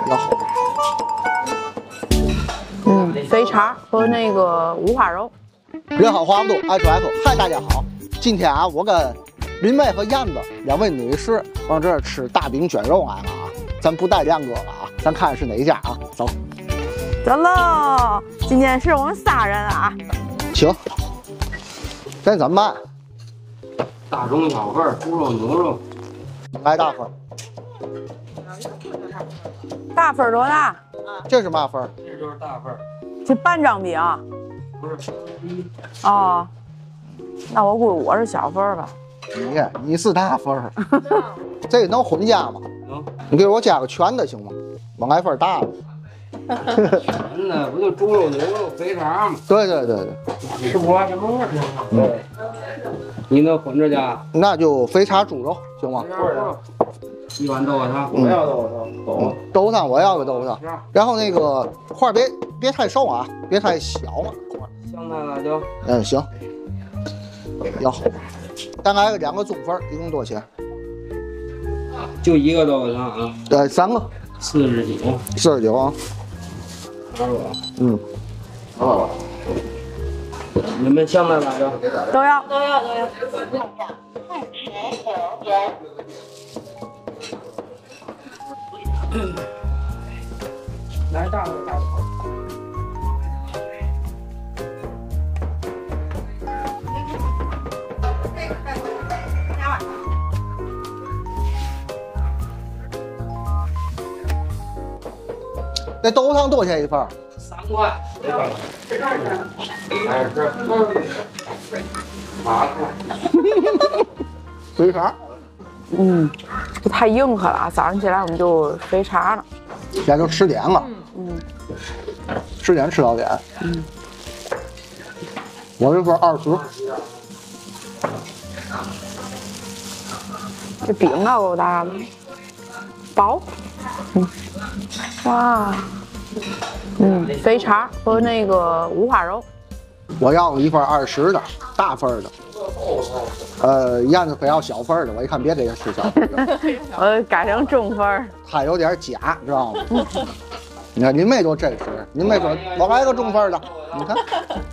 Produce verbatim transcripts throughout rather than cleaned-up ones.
要好。 嗯，肥肠和那个五花肉。 人好话不多，爱说爱说。嗨，大家好，今天啊，我跟林妹和燕子两位女士往这儿吃大饼卷肉来了啊，咱不带亮哥了啊，咱看是哪一家啊？走， 走喽！今天是我们仨人啊， 请。这怎么办？ 大中小份，猪肉、牛肉， 来大份。 大份多大？ 这是嘛份？ 这就是大份。 这半张饼。 不是。 哦，那我估计我是小份吧。 你你是大份儿，这个能混加吗？ 能。 你给我加个全的行吗？我来份大的。 全的不就猪肉、牛肉、肥肠吗？ 对对对对。 吃不完什么味儿？嗯。你能混着加？ 那就肥肠猪肉行吗？ 一碗豆腐汤。 我要豆腐汤。 豆豆腐汤我要个豆腐汤。然后那个块别别太瘦啊，别太小嘛。 香菜辣椒。 嗯，行。要。再来个两个中份，一共多少钱？ 就一个豆腐汤啊？ 对，三个。 四十九。 四十九啊。 二个。 嗯。 哦。你们香菜辣椒都要， 都要都要。二十九元。 来大的大的。 那豆腐汤多少钱一份？ 三块。二十。八块。 肥肠。 嗯，这太硬核了啊！早上起来我们就肥肠了。 现在都十点了。 嗯。 十点吃早点。 嗯。 我这份二十。 这饼啊够大的，薄。嗯。哇。嗯，肥肠和那个五花肉。 我要一份二十的大份的。呃，燕子非要小份的，我一看别给他吃小份的。 我改成中份。 他有点假，知道吗？你看您妹多真实，您妹说我来个中份的，你看。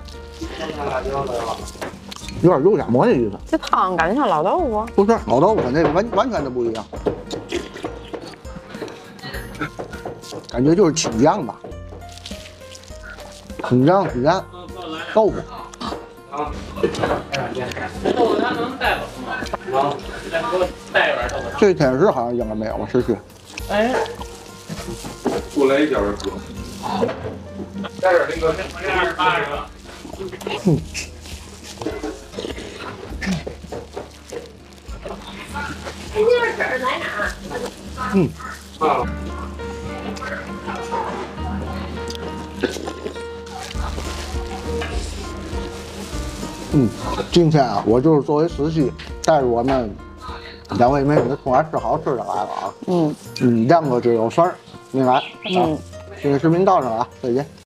有点肉夹馍的意思。 这汤感觉像老豆腐。 不是老豆腐跟那个完完全的不一样，感觉就是清酱吧，清酱鸡蛋豆腐。 豆腐汤能带走吗？能，再给我带一碗豆腐汤。 这天是好像应该没有了，失去。 哎， 过来一点儿行。 带点那个，这二十八折。 嗯。 那个纸在哪？ 嗯。 啊。 嗯，今天啊，我就是作为司机，带着我们两位美女从来吃好吃的来了啊。 嗯嗯，亮哥这有事儿没来。 嗯， 这个视频到这了啊，再见。